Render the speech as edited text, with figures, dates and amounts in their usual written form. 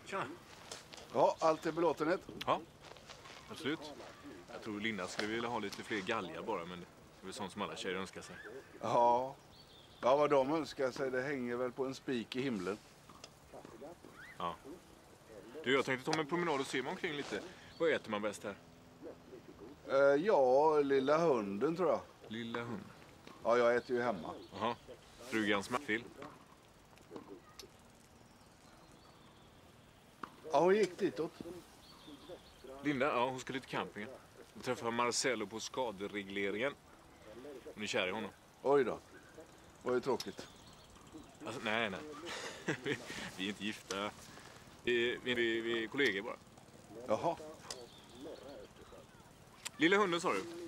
Tjena. Ja, allt är belåtenhet. Ja, absolut. Jag tror Linda skulle vilja ha lite fler galgar bara, men det är väl sånt som alla tjejer önskar sig. Ja, vad de önskar sig, det hänger väl på en spik i himlen. Ja. Du, jag tänkte ta mig en promenad och se mig omkring lite. Vad äter man bäst här? Ja, lilla hunden tror jag. Lilla hunden. Ja, jag äter ju hemma. Jaha. Frugans Mackfield. Ja, hon gick ditåt. Linda, ja, hon ska lite campingen. Hon träffar Marcello på skaderegleringen. Hon är kär i honom. Oj då. Vad är tråkigt. Alltså, nej. Vi är inte gifta. Vi är kollegor bara. Jaha. Lilla hunden sa du?